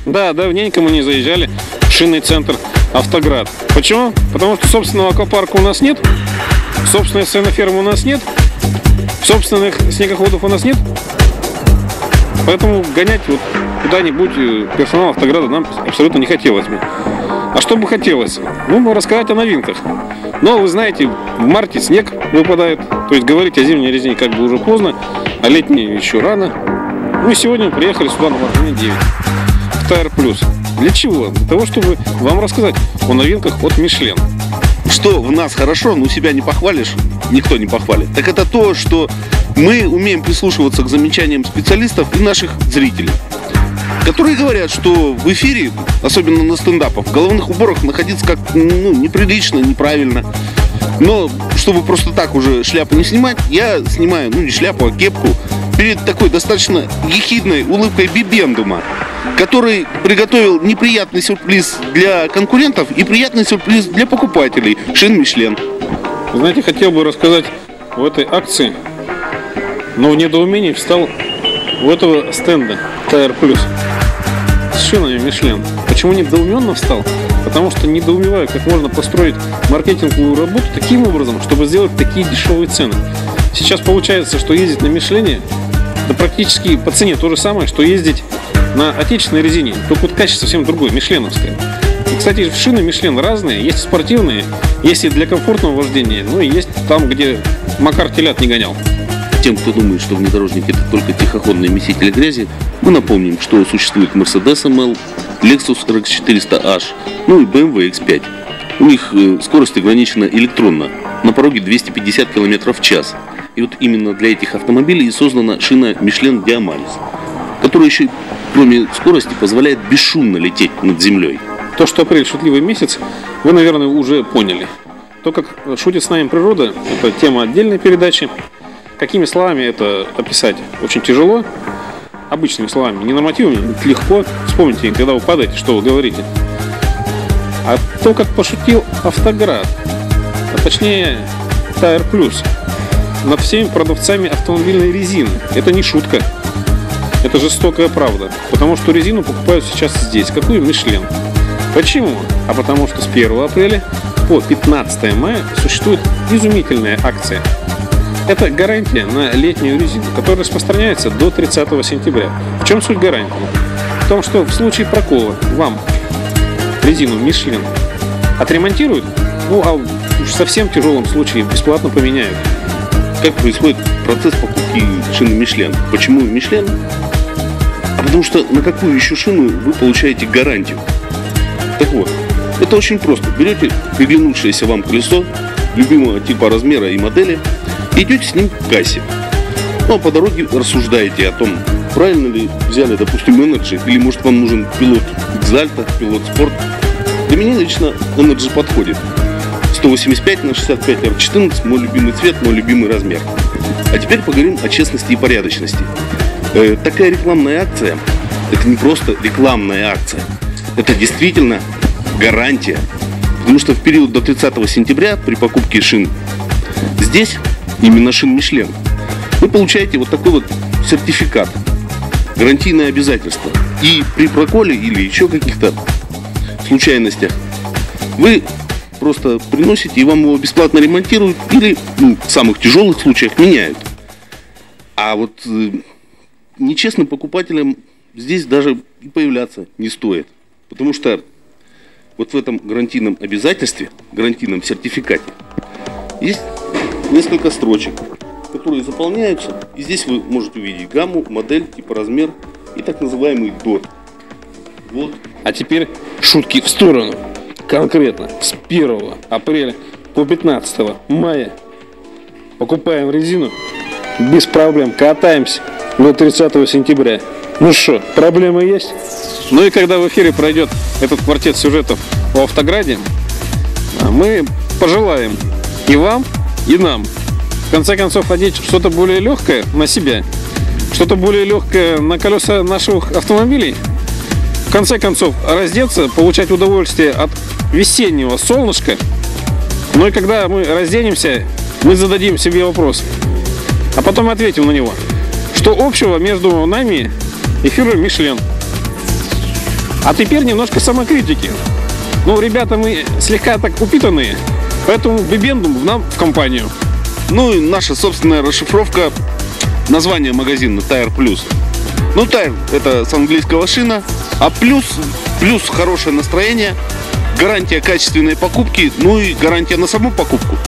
Да, давненько мы не заезжали в шинный центр «Автоград». Почему? Потому что собственного аквапарка у нас нет, собственной свинофермы у нас нет, собственных снегоходов у нас нет. Поэтому гонять вот куда-нибудь персонал «Автограда» нам абсолютно не хотелось бы. А что бы хотелось? Ну, рассказать о новинках. Но вы знаете, в марте снег выпадает. То есть говорить о зимней резине как бы уже поздно, а летней еще рано. Ну и сегодня мы приехали сюда на Мартыне 9 в Tire Plus. Для чего? Для того, чтобы вам рассказать о новинках от Michelin. Что в нас хорошо, но себя не похвалишь, никто не похвалит. Так это то, что мы умеем прислушиваться к замечаниям специалистов и наших зрителей, которые говорят, что в эфире, особенно на стендапах, в головных уборах находиться как неприлично, неправильно. Но чтобы просто так уже шляпу не снимать, я снимаю, не шляпу, а кепку перед такой достаточно ехидной улыбкой Бибендума, который приготовил неприятный сюрприз для конкурентов и приятный сюрприз для покупателей шин Michelin. Знаете, хотел бы рассказать в этой акции, но в недоумении встал у этого стенда Tire Plus с шинами Michelin. Почему недоуменно встал? Потому что недоумеваю, как можно построить маркетинговую работу таким образом, чтобы сделать такие дешевые цены. Сейчас получается, что ездить на Michelin, да практически по цене то же самое, что ездить на отечественной резине, только вот качество совсем другое, мишленовское. И, кстати, шины Michelin разные, есть спортивные, есть и для комфортного вождения, ну и есть там, где Макар телят не гонял. Тем, кто думает, что внедорожник это только тихоходные месители грязи, мы напомним, что существует Mercedes ML, Lexus RX 400H, ну и BMW X5. У них скорость ограничена электронно, на пороге 250 км в час. И вот именно для этих автомобилей создана шина Michelin Diamalis, которая еще, кроме скорости, позволяет бесшумно лететь над землей. То, что апрель шутливый месяц, вы, наверное, уже поняли. То, как шутит с нами природа, это тема отдельной передачи. Какими словами это описать очень тяжело, обычными словами, не нормативами, легко. Вспомните, когда вы падаете, что вы говорите. А то, как пошутил «Автоград», а точнее Tire Plus, над всеми продавцами автомобильной резины. Это не шутка, это жестокая правда. Потому что резину покупают сейчас здесь. Какую? Michelin. Почему? А потому что с 1 апреля по 15 мая существует изумительная акция. Это гарантия на летнюю резину, которая распространяется до 30 сентября. В чем суть гарантии? В том, что в случае прокола вам резину Michelin отремонтируют, а уж в совсем тяжелом случае бесплатно поменяют. Как происходит процесс покупки шины Michelin? Почему Michelin? А потому что на какую еще шину вы получаете гарантию? Так вот, это очень просто. Берете приглянувшееся вам колесо любимого типа, размера и модели, и идете с ним к кассе. Ну а по дороге рассуждаете о том, правильно ли взяли, допустим, Energy, или может вам нужен пилот Exalta, пилот Sport. Для меня лично Energy подходит. 185 на 65 R14, мой любимый цвет, мой любимый размер. А теперь поговорим о честности и порядочности. Такая рекламная акция, это не просто рекламная акция, это действительно гарантия. Потому что в период до 30 сентября при покупке шин здесь, именно шин Michelin, вы получаете вот такой вот сертификат, гарантийное обязательство. И при проколе или еще каких-то случайностях вы просто приносите, и вам его бесплатно ремонтируют или в самых тяжелых случаях меняют. А вот нечестным покупателям здесь даже и появляться не стоит. Потому что вот в этом гарантийном обязательстве, гарантийном сертификате есть несколько строчек, которые заполняются. И здесь вы можете увидеть гамму, модель, типа, размер и так называемый DOT. Вот. А теперь шутки в сторону. Конкретно с 1 апреля по 15 мая покупаем резину, без проблем катаемся до 30 сентября. Ну что, проблемы есть? Ну и когда в эфире пройдет этот квартет сюжетов о Автограде, мы пожелаем и вам, и нам, в конце концов, одеть что-то более легкое на себя, что-то более легкое на колеса наших автомобилей. В конце концов, раздеться, получать удовольствие от весеннего солнышка. Ну и когда мы разденемся, мы зададим себе вопрос, а потом ответим на него. Что общего между нами и фирмой Michelin? А теперь немножко самокритики. Ну, ребята, мы слегка так упитанные, поэтому бибендум нам в компанию. Ну и наша собственная расшифровка названия магазина Tire Plus. Ну, Tire — это с английского шина, а плюс хорошее настроение, гарантия качественной покупки, ну и гарантия на саму покупку.